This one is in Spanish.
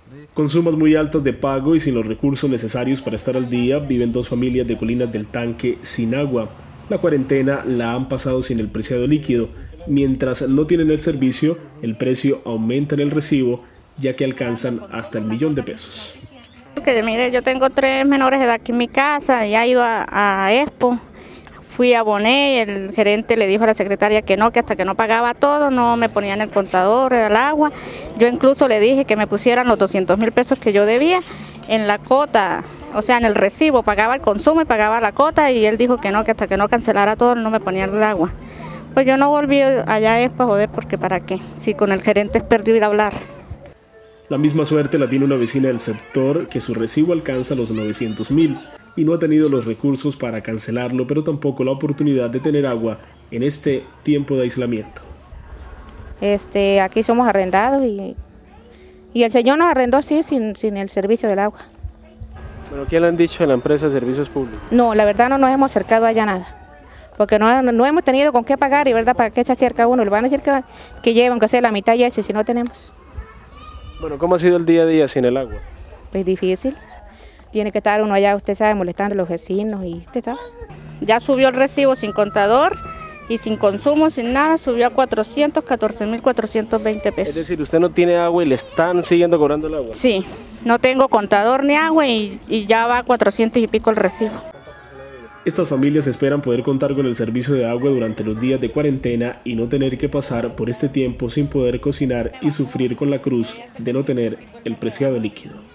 Con sumas muy altas de pago y sin los recursos necesarios para estar al día, viven dos familias de Colinas del Tanque sin agua. La cuarentena la han pasado sin el preciado líquido. Mientras no tienen el servicio, el precio aumenta en el recibo, ya que alcanzan hasta el $1.000.000. Que mire, yo tengo 3 menores de edad aquí en mi casa, ya he ido a Expo, fui a Boné, el gerente le dijo a la secretaria que no, que hasta que no pagaba todo, no me ponían el contador, el agua. Yo incluso le dije que me pusieran los 200.000 pesos que yo debía en la cota, o sea, en el recibo, pagaba el consumo y pagaba la cota, y él dijo que no, que hasta que no cancelara todo no me ponían el agua. Pues yo no volví allá a Expo, joder, porque para qué, si con el gerente es perdido ir a hablar. La misma suerte la tiene una vecina del sector que su recibo alcanza los 900.000 y no ha tenido los recursos para cancelarlo, pero tampoco la oportunidad de tener agua en este tiempo de aislamiento. Aquí somos arrendados y el señor nos arrendó así sin el servicio del agua. Bueno, ¿qué le han dicho a la empresa de servicios públicos? No, la verdad no nos hemos acercado allá nada, porque no hemos tenido con qué pagar y verdad, ¿para qué se acerca uno? Le van a decir que llevan, que sea la mitad y eso, si no tenemos. Bueno, ¿cómo ha sido el día a día sin el agua? Es difícil. Tiene que estar uno allá, usted sabe, molestando a los vecinos y usted sabe. Ya subió el recibo sin contador y sin consumo, sin nada, subió a 414.420 pesos. Es decir, usted no tiene agua y le están siguiendo cobrando el agua. Sí, no tengo contador ni agua y ya va a 400 y pico el recibo. Estas familias esperan poder contar con el servicio de agua durante los días de cuarentena y no tener que pasar por este tiempo sin poder cocinar y sufrir con la cruz de no tener el preciado líquido.